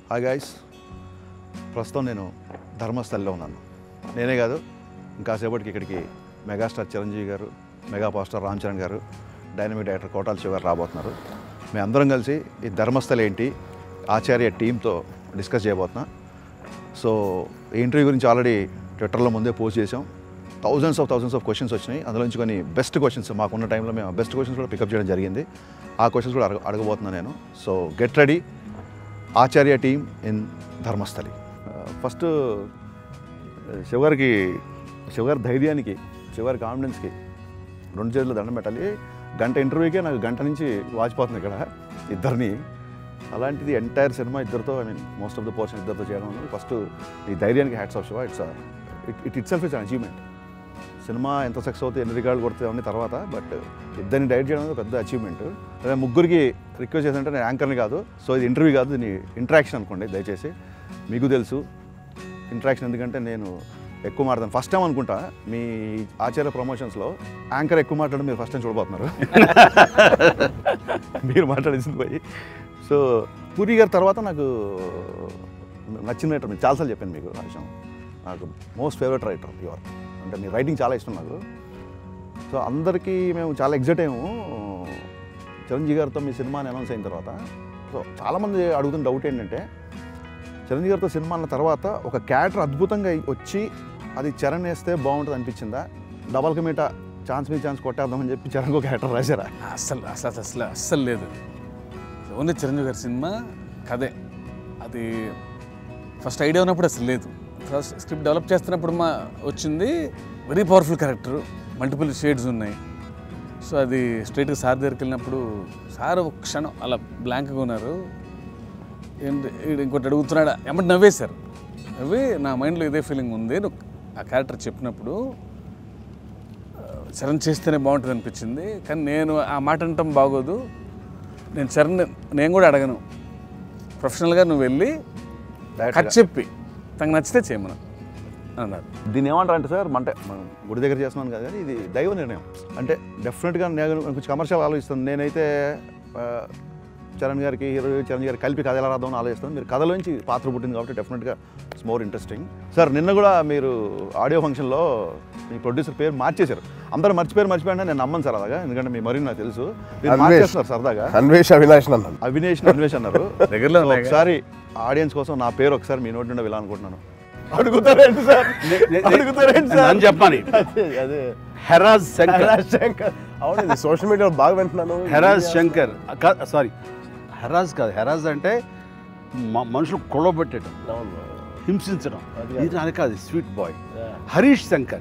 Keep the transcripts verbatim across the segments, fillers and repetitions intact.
Hi guys, ప్రస్తుతం నేను ధర్మస్థలిలో ఉన్నాను. నేనే కాదు, ఇంకాసేపటికి ఇక్కడికి మెగాస్టార్ చిరంజీవి గారు, mega power star Ram Charan గారు, డైనమిక్ డైరెక్టర్ కోటాల శివ గారు రాబోతున్నారు. మేము అందరం కలిసి ఈ ధర్మస్థలి ఏంటి ఆచార్య టీంతో డిస్కస్ చేయబోతున్నా. సో ఈ ఇంటర్వ్యూ గురించి ఆల్రెడీ ట్విట్టర్లో ముందే పోస్ట్ చేసాం. Thousands of thousands of questions వచ్చినాయి. అందులో నుంచి కొన్ని బెస్ట్ క్వశ్చన్స్ మాకున్న టైంలో మేము బెస్ట్ క్వశ్చన్స్ కూడా పికప్ చేయడం జరిగింది. ఆ క్వశ్చన్స్ కూడా అడగ అడగబోతున్నాను నేను. So get ready, Acharya team in Dharmasthali. First శివగారికి, శివగారి ధైర్యానికి, శివగారి కాన్ఫిడెన్స్కి రెండు చేతులు దండం పెట్టాలి. గంట ఇంటర్వ్యూకే నాకు గంట నుంచి వాచిపోతుంది ఇక్కడ ఇద్దరిని. అలాంటిది ఎంటైర్ సినిమా ఇద్దరితో, I mean most of the portion ఇద్దరితో చేయడం అనేది ఫస్ట్ ఈ ధైర్యానికి hats off Shiva. It's it it itself it's an achievement. Cinema ఎంత సక్సెస్ అవుతుంది, ఎన్ని రికార్డులు కొడుతుంది తర్వాత, బట్ ఇద్దరిని డైరెక్ట్ చేయడం అనేది పెద్ద అచీవ్మెంట్. అదే ముగ్గురికి రిక్వెస్ట్ చేశానంటే నేను యాంకర్ని కాదు, సో ఇది ఇంటర్వ్యూ కాదు, దీన్ని ఇంటరాక్షన్ అనుకోండి దయచేసి. మీకు తెలుసు ఇంటరాక్షన్ ఎందుకంటే నేను ఎక్కువ మాట్లాడతాను. ఫస్ట్ టైం అనుకుంటా మీ ఆచార్య ప్రమోషన్స్లో యాంకర్ ఎక్కువ మాట్లాడడం మీరు ఫస్ట్ టైం చూడబోతున్నారు. మీరు మాట్లాడేసింది పోయి. సో పూరి గారి తర్వాత నాకు నచ్చిన రైటర్, మీకు చాలాసార్లు చెప్పాను మీకు ఆ విషయం, నాకు మోస్ట్ ఫేవరెట్ రైటర్ యువర్, అంటే మీ రైటింగ్ చాలా ఇష్టం నాకు. సో అందరికీ మేము చాలా ఎగ్జైట్ అయ్యాము చిరంజీవి గారితో మీ సినిమాని అనౌన్స్ అయిన తర్వాత. సో చాలామంది అడుగుతున్న డౌట్ ఏంటంటే, చిరంజీవి గారితో సినిమా అన్న తర్వాత ఒక క్యారెక్టర్ అద్భుతంగా వచ్చి అది చరణ్ వేస్తే బాగుంటుంది అనిపించిందా? డబల్ కమీట ఛాన్స్ మీద ఛాన్స్ కొట్టేద్దామని చెప్పి చరణ్ ఒక క్యారెక్టర్ రాశారా? అస్సలు అసలు అసలు అస్సలు లేదు. ఓన్లీ చిరంజీవి గారి సినిమా కదే. అది ఫస్ట్ ఐడియా ఉన్నప్పుడు అసలు లేదు. ఫస్ట్ స్క్రిప్ట్ డెవలప్ చేస్తున్నప్పుడు మా వచ్చింది very powerful character, multiple shades ఉన్నాయి. సో అది స్ట్రైట్గా సార్ దగ్గరికి వెళ్ళినప్పుడు సార్ ఒక క్షణం అలా బ్లాంక్గా ఉన్నారు. ఏంటి ఇంకోటి అడుగుతున్నాడా ఏమంటే నవ్వేశారు. నవ్వి నా మైండ్లో ఇదే ఫీలింగ్ ఉంది. ఆ క్యారెక్టర్ చెప్పినప్పుడు చరణ్ చేస్తేనే బాగుంటుంది అనిపించింది. కానీ నేను ఆ మాట అనటం బాగోదు, నేను చరణ్ నేను కూడా అడగను, ప్రొఫెషనల్గా నువ్వు వెళ్ళి కట్ చెప్పి తనకు నచ్చితే చేయమను అన్నారు. దీన్ని ఏమంటారు అంటే సార్, అంటే మనం గుడి దగ్గర చేస్తున్నాను కదా, కానీ ఇది దైవ నిర్ణయం. అంటే డెఫినెట్గా నేను కొంచెం కమర్షియల్ ఆలోచిస్తాను. నేనైతే చరణ్ గారికి, హీరో చిరంజీవి గారికి కలిపి కథ ఎలా రాద్దామని ఆలోచిస్తాను. మీరు కథలోంచి పాత్ర పుట్టింది కాబట్టి డెఫినెట్గా ఇట్స్ మోర్ ఇంట్రెస్టింగ్. సార్ నిన్న కూడా మీరు ఆడియో ఫంక్షన్లో మీ ప్రొడ్యూసర్ పేరు మార్చేశారు. అందరూ మర్చిపోయారు మర్చిపోయినా నేను నమ్మను సార్ అలాగా, ఎందుకంటే మీ మరి నాకు తెలుసు. మీరు మార్చేస్తున్నారు సరదాగా. అన్వేష్ అవినాష్ అన్నారు, అవినేష్ అన్వేష్ అన్నారు. దగ్గరలో ఒకసారి ఆడియన్స్ కోసం నా పేరు ఒకసారి మీ నోటి నుండి వెళ్ళాలనుకుంటున్నాను. అడుగుతారేంటి సార్? అడుగుతారేంటి సార్ చెప్పని? అదే హరాజ్ శంకర్. శంకర్ అవును, సోషల్ మీడియాలో బాగా వింటున్నాను. హరాజ్ శంకర్, సారీ హరాజ్ కాదు, హరాజ్ అంటే మనుషులు కొలబెట్టడం, హింసించడం. ఇది అని కాదు, స్వీట్ బాయ్ హరీష్ శంకర్.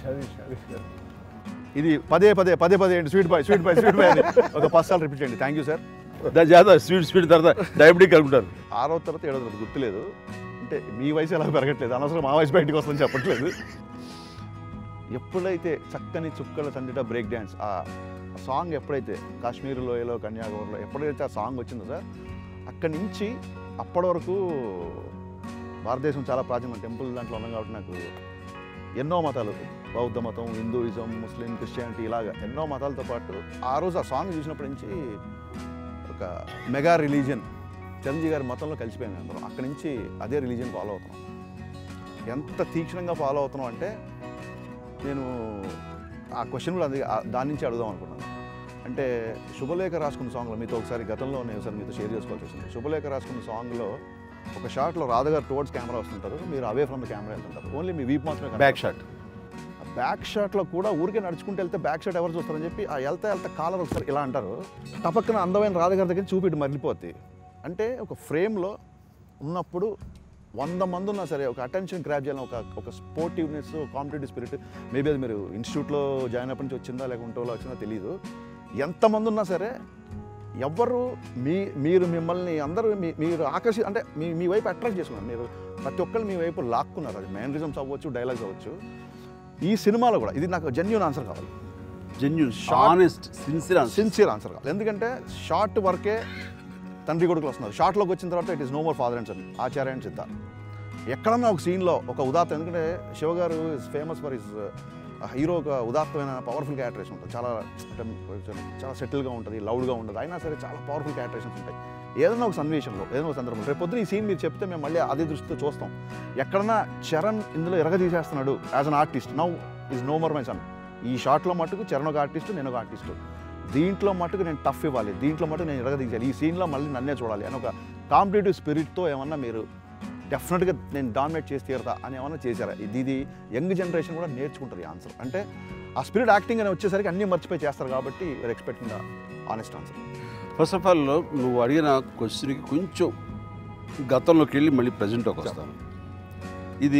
ఇది పదే పదే పదే పదే ఏంటి sweet boy sweet boy sweet boy అని ఒక పది సార్లు రిపీట్ చేయండి. Thank you sir. దాని చేత స్వీట్ స్వీట్ తర్వాత డయాబెటిక్ అనుకుంటారు. ఆరో తర్వాత ఏడో తర్వాత గుర్తులేదు. అంటే మీ వయసు ఎలా పెరగట్లేదు, అనవసరం మా వయసు బయటకు వస్తుందని చెప్పట్లేదు. ఎప్పుడైతే చక్కని చుక్కల సందిట బ్రేక్ డ్యాన్స్, ఆ సాంగ్ ఎప్పుడైతే కాశ్మీర్ లోయలో కన్యాకుమారిలో ఎప్పుడైతే ఆ సాంగ్ వచ్చిందో సార్, అక్కడి నుంచి అప్పటి వరకు భారతదేశం చాలా ప్రాచీన టెంపుల్ దాంట్లో ఉన్నాం కాబట్టి నాకు ఎన్నో మతాలు, బౌద్ధ మతం, హిందూయిజం, ముస్లిం, క్రిస్టియానిటీ, ఇలాగా ఎన్నో మతాలతో పాటు ఆ రోజు ఆ సాంగ్ చూసినప్పటి నుంచి ఒక మెగా రిలీజియన్ చిరంజీవి గారి మతంలో కలిసిపోయాను అందరం. అక్కడి నుంచి అదే రిలీజియన్ ఫాలో అవుతున్నాం. ఎంత తీక్షణంగా ఫాలో అవుతున్నాం అంటే, నేను ఆ క్వశ్చన్ కూడా అది దాని నుంచి అడుగుదాం అనుకున్నాను. అంటే శుభలేఖ రాసుకున్న సాంగ్లో మీతో ఒకసారి గతంలో నేను ఒకసారి మీతో షేర్ చేసుకోవాల్సి వచ్చింది. శుభలేఖ రాసుకున్న సాంగ్లో ఒక షాట్లో రాధగారు టువర్డ్స్ కెమెరా వస్తుంటారు, మీరు అవే ఫ్రమ్ ద కెమెరా వెళ్తుంటారు. ఓన్లీ మీ వీప్ మాత్రమే బ్యాక్ షాట్. బ్యాక్ షాట్లో కూడా ఊరికే నడుచుకుంటూ వెళ్తే బ్యాక్ షాట్ ఎవరు చూస్తారని చెప్పి ఆ వెళ్తే వెళ్తే కాలర్ ఒకసారి ఇలా అంటారు. టపక్కన అందమైన రాధగారి దగ్గర చూపిట్టు మరిలిపోద్ది. అంటే ఒక ఫ్రేమ్లో ఉన్నప్పుడు వంద మంది ఉన్నా సరే ఒక అటెన్షన్ గ్రాప్ చేయాలని ఒక ఒక స్పోర్టివ్నెస్, కాంపిటేటివ్ స్పిరిట్, మేబీ అది మీరు ఇన్స్టిట్యూట్లో జాయిన్ అప్పటి నుంచి వచ్చిందా లేకుంటే వచ్చిందా తెలియదు. ఎంతమంది ఉన్నా సరే ఎవరు మీ మీరు మిమ్మల్ని అందరూ మీ మీరు ఆకర్షి అంటే మీ మీ వైపు అట్రాక్ట్ చేసుకున్నారు. మీరు ప్రతి ఒక్కరు మీ వైపు లాక్కున్నారు. అది మేనరిజమ్స్ అవ్వచ్చు, డైలాగ్స్ అవ్వచ్చు. ఈ సినిమాలో కూడా ఇది నాకు జెన్యూన్ ఆన్సర్ కావాలి, genuine honest sincere sincere answer కావాలి. ఎందుకంటే షార్ట్ వరకే తండ్రి కొడుకులు వస్తున్నారు, షార్ట్లోకి వచ్చిన తర్వాత it is no more father and son, Acharya and Siddharth. ఎక్కడన్నా ఒక సీన్లో ఒక ఉదాత్తం, ఎందుకంటే శివ గారు is famous for his hero, ఒక ఉదాత్తమైన పవర్ఫుల్ క్యారెక్టరేషన్ ఉంటుంది. చాలా చాలా సెటిల్గా ఉంటుంది, లౌడ్గా ఉంటుంది, అయినా సరే చాలా పవర్ఫుల్ క్యారెక్టరేషన్స్ ఉంటాయి. ఏదైనా ఒక సన్నివేశంలో ఏదైనా ఒక సందర్భంలో రేపు పొద్దున ఈ సీన్ మీరు చెప్తే మేము మళ్ళీ అదే దృష్టితో చూస్తాం. ఎక్కడన్నా చరణ్ ఇందులో ఎరగదీసేస్తున్నాడు as an artist, now is no more my son. ఈ షాట్లో మటుకు చరణ్ ఒక ఆర్టిస్టు, నేను ఒక ఆర్టిస్టు. దీంట్లో మటుకు నేను టఫ్ ఇవ్వాలి, దీంట్లో మటుకు నేను ఎరగదీయాలి, ఈ సీన్లో మళ్ళీ నన్నే చూడాలి అని ఒక కాంపిటేటివ్ స్పిరిట్తో ఏమన్నా మీరు డెఫినెట్గా నేను డామినేట్ చేసి తీరుతా అని ఏమన్నా చేశారా? ఇది ఇది యంగ్ జనరేషన్ కూడా నేర్చుకుంటారు ఈ ఆన్సర్. అంటే ఆ స్పిరిట్ యాక్టింగ్ అని వచ్చేసరికి అన్నీ మర్చిపోయి చేస్తారు కాబట్టి we are expecting the honest answer. First of all నువ్వు అడిగిన క్వశ్చన్కి కొంచెం గతంలోకి వెళ్ళి మళ్ళీ ప్రజెంట్లోకి వస్తాను. ఇది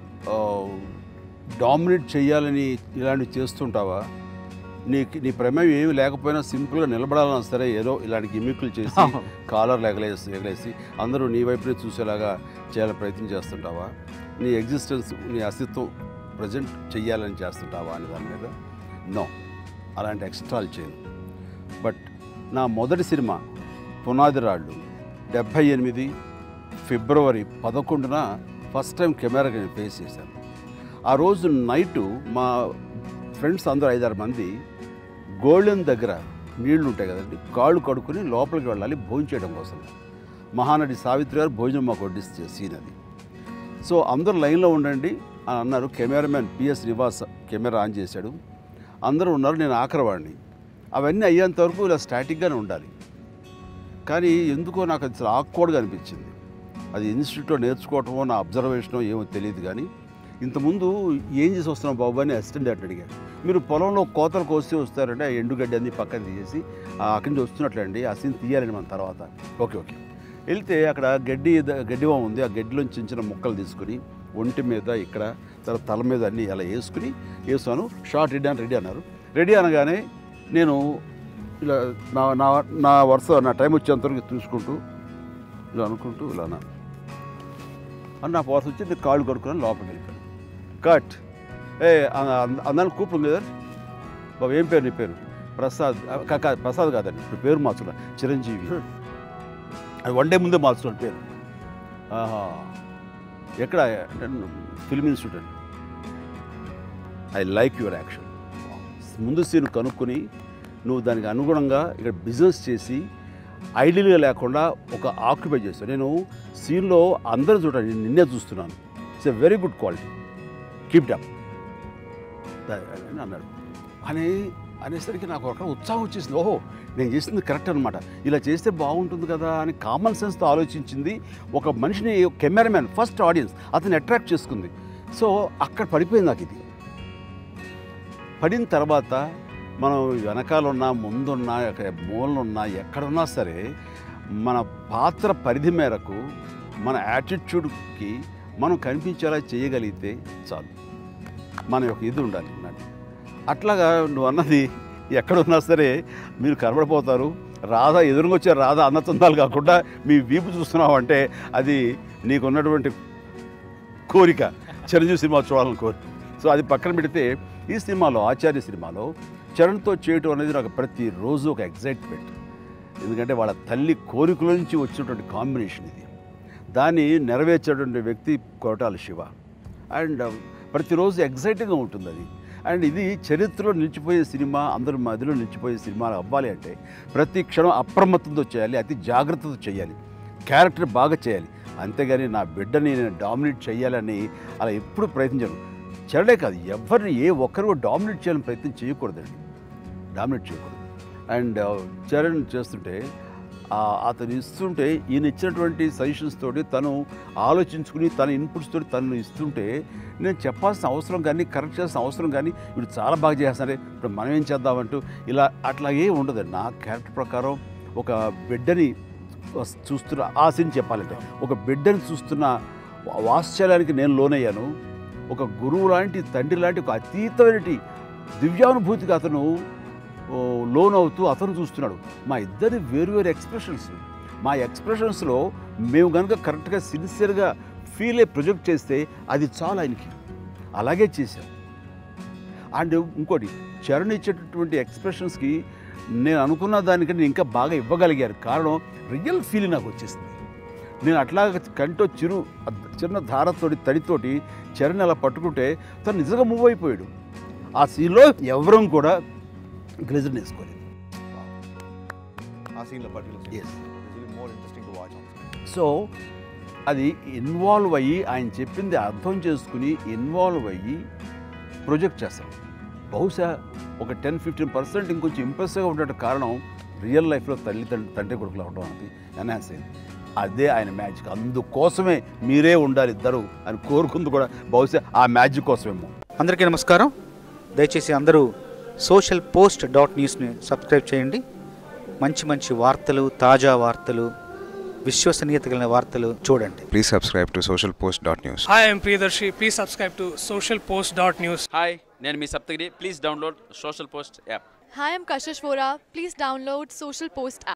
డామినేట్ చేయాలని ఇలాంటివి చేస్తుంటావా? నీ నీ ప్రమేయం ఏమి లేకపోయినా సింపుల్గా నిలబడాలన్నా సరే ఏదో ఇలాంటి గిమ్మిక్లు చేసి కాలర్ ఎగలేసి ఎగలేసి అందరూ నీ వైపునే చూసేలాగా చేయాలని ప్రయత్నం చేస్తుంటావా? నీ ఎగ్జిస్టెన్స్, నీ అస్తిత్వం ప్రజెంట్ చెయ్యాలని చేస్తుంటావా అనే దాని మీద నో, అలాంటి ఎక్స్ట్రాలు చేయను. బట్ నా మొదటి సినిమా పునాది రాళ్ళు డెబ్భై ఎనిమిది ఫిబ్రవరి పదకొండున ఫస్ట్ టైం కెమెరాకి నేను ఫేస్ చేశాను. ఆ రోజు నైటు మా ఫ్రెండ్స్ అందరూ ఐదారు మంది గోల్డెన్ దగ్గర నీళ్లు ఉంటాయి కదండి, కాళ్ళు కడుక్కుని లోపలికి వెళ్ళాలి భోజనం చేయడం కోసం. మహానటి సావిత్రి గారు భోజనం మాకు వడ్డిస్తే సీన్ అది. సో అందరూ లైన్లో ఉండండి అని అన్నారు. Cameraman P S Nivas camera on చేశాడు, అందరూ ఉన్నారు, నేను ఆఖరివాడిని. అవన్నీ అయ్యేంత వరకు ఇలా స్టాటిక్గానే ఉండాలి. కానీ ఎందుకో నాకు అది చాలా ఆక్వర్డ్గా అనిపించింది. అది ఇన్స్టిట్యూట్లో నేర్చుకోవటమో నా అబ్జర్వేషనో ఏమో తెలియదు. కానీ ఇంతకుముందు ఏం చేసి వస్తున్నాం బాబు అని అసిస్టెంట్ డైరెక్టర్ అడిగారు. మీరు పొలంలో కోతలు కోస్తే వస్తారంటే ఆ ఎండుగడ్డి అన్ని పక్కన తీసేసి అక్కడి నుంచి వస్తున్నట్లండి, ఆ సీన్ తీయాలండి మన తర్వాత. ఓకే ఓకే వెళ్తే అక్కడ గడ్డి గడ్డివా ఉంది, ఆ గడ్డిలోంచి చిన్న చిన్న ముక్కలు తీసుకుని ఒంటి మీద ఇక్కడ తర్వాత తల మీద అన్నీ అలా వేసుకుని వేసాను. షార్ట్ రెడీ అని రెడీ అన్నారు. రెడీ అనగానే నేను ఇలా నా నా నా వరుస నా టైం వచ్చేంతవరకు చూసుకుంటూ ఇలా అనుకుంటూ ఇలా అన్నాను. అని నా వరుస వచ్చి నేను కాళ్ళు కడుక్కుని లోపలికి వెళ్ళిపోయాను. కట్ ఏ అందరికి కూపుంది కదా బాబు, ఏం పేరు నీ పేరు? ప్రసాద్. కాక ప్రసాద్ కాదండి, ఇప్పుడు పేరు మార్చుకున్నా, చిరంజీవి. అది వన్ డే ముందే మార్చుకోండి పేరు. ఆహా, ఎక్కడ? ఫిల్మ్ ఇన్స్టిట్యూట్ అండి. I like your action. ముందు సీన్ కనుక్కొని నువ్వు దానికి అనుగుణంగా ఇక్కడ బిజినెస్ చేసి ఐడియల్గా లేకుండా ఒక ఆక్యుపై చేస్తాను. నేను సీన్లో అందరూ చూడండి, నేను నిన్నే చూస్తున్నాను. It's a very good quality, keep up అని అన్నాడు. అని అనేసరికి నాకు ఒక ఉత్సాహం వచ్చేసింది. ఓహో, నేను చేసింది కరెక్ట్ అనమాట, ఇలా చేస్తే బాగుంటుంది కదా అని కామన్ సెన్స్తో ఆలోచించింది. ఒక మనిషిని కెమెరామెన్ ఫస్ట్ ఆడియన్స్ అతన్ని అట్రాక్ట్ చేసుకుంది. సో అక్కడ పడిపోయింది నాకు. ఇది పడిన తర్వాత మనం వెనకాలన్నా ముందున్నా మూలనున్నా ఎక్కడున్నా సరే మన పాత్ర పరిధి మేరకు మన యాటిట్యూడ్కి మనం కనిపించేలా చేయగలిగితే చాలు. మన యొక్క ఇది ఉండాలి అన్నట్టు. అట్లాగా నువ్వు అన్నది ఎక్కడున్నా సరే మీరు కనబడిపోతారు. రాధా ఎదురుగా వచ్చే రాధా అన్నతందాలు కాకుండా మీ వీపు చూస్తున్నావు అంటే అది నీకున్నటువంటి కోరిక, చిరంజీవి సినిమా చూడాలని కోరిక. సో అది పక్కన పెడితే ఈ సినిమాలో, ఆచార్య సినిమాలో చరణ్తో చేయటం అనేది నాకు ప్రతిరోజు ఒక ఎగ్జైట్మెంట్. ఎందుకంటే వాళ్ళ తల్లి కోరికల నుంచి వచ్చినటువంటి కాంబినేషన్ ఇది. దాన్ని నెరవేర్చేటువంటి వ్యక్తి కొరటాల శివ. అండ్ ప్రతిరోజు ఎగ్జైటింగ్గా ఉంటుంది అది. అండ్ ఇది చరిత్రలో నిలిచిపోయే సినిమా, అందరి మధ్యలో నిలిచిపోయే సినిమాలు అవ్వాలి అంటే ప్రతి క్షణం అప్రమత్తంతో చేయాలి, అతి జాగ్రత్తతో చేయాలి, క్యారెక్టర్ బాగా చేయాలి. అంతేగాని నా బిడ్డని నేను డామినేట్ చేయాలని అలా ఎప్పుడు ప్రయత్నించాను. చరణే కాదు, ఎవరిని ఏ ఒక్కరు డామినేట్ చేయాలని ప్రయత్నం చేయకూడదండి, డామినేట్ చేయకూడదు. అండ్ చరణ్ చేస్తుంటే అతను ఇస్తుంటే ఈయన ఇచ్చినటువంటి సజెషన్స్ తోటి తను ఆలోచించుకుని తన ఇన్పుట్స్ తోటి తను ఇస్తుంటే నేను చెప్పాల్సిన అవసరం కానీ కరెక్ట్ చేయాల్సిన అవసరం కానీ ఇప్పుడు చాలా బాగా చేస్తారే, ఇప్పుడు మనం ఏం చేద్దామంటూ ఇలా అట్లాగే ఉండదండి. నా క్యారెక్టర్ ప్రకారం ఒక బిడ్డని చూస్తున్న ఆ సీన్ చెప్పాలంటే ఒక బిడ్డని చూస్తున్న వాత్సల్యానికి నేను లోనయ్యాను. ఒక గురువు లాంటి, తండ్రి లాంటి ఒక అతీతమైన దివ్యానుభూతికి అతను లోన్ అవుతూ అతను చూస్తున్నాడు. మా ఇద్దరి వేరు వేరు ఎక్స్ప్రెషన్స్, మా ఎక్స్ప్రెషన్స్లో మేము కనుక కరెక్ట్గా సిన్సియర్గా ఫీల్ అయ్యి ప్రొజెక్ట్ చేస్తే అది చాలా ఆయనకి. అలాగే చేశాం. అండ్ ఇంకోటి, చరణ్ ఇచ్చేటటువంటి ఎక్స్ప్రెషన్స్కి నేను అనుకున్న దానికంటే ఇంకా బాగా ఇవ్వగలిగారు. కారణం రియల్ ఫీలింగ్ నాకు వచ్చేసింది. నేను అట్లా కంటో చిరు చిన్న ధారతోటి తడితోటి చరణ్ అలా పట్టుకుంటే తను నిజంగా మూవ్ అయిపోయాడు. ఆ సీన్లో ఎవరం కూడా గ్లెజర్ వేసుకోలేదు. ఆ సీన్లో particular is more interesting to watch also. So అది ఇన్వాల్వ్ అయ్యి ఆయన చెప్పింది అర్థం చేసుకుని ఇన్వాల్వ్ అయ్యి ప్రొజెక్ట్ చేస్తారు. బహుశా ఒక టెన్ ఫిఫ్టీన్ పర్సెంట్ ఇంకొంచెం ఇంప్రెస్గా ఉండే కారణం రియల్ లైఫ్లో తల్లి తండ్రి తండ్రి కొడుకులు అవడం అనేది ఎన్హాన్స్ అయింది. అదే ఆయన మ్యాజిక్. అందుకోసమే మీరే ఉండాలి ఇద్దరు అని కోరుకుంది కూడా బహుశా ఆ మ్యాజిక్ కోసమేమో. అందరికీ నమస్కారం. దయచేసి అందరూ సోషల్ పోస్ట్ డాట్ న్యూస్ని సబ్స్క్రైబ్ చేయండి. మంచి మంచి వార్తలు, తాజా వార్తలు, విశ్వసనీయత కలిగిన వార్తలు చూడండి. Please subscribe to socialpost dot news. Hi, I'm Priyadarshi. Please subscribe to socialpost dot news. Hi, నేను మీ Saptagiri. Please download SocialPost app. Hi, I'm Kashish Vora. Please download SocialPost app.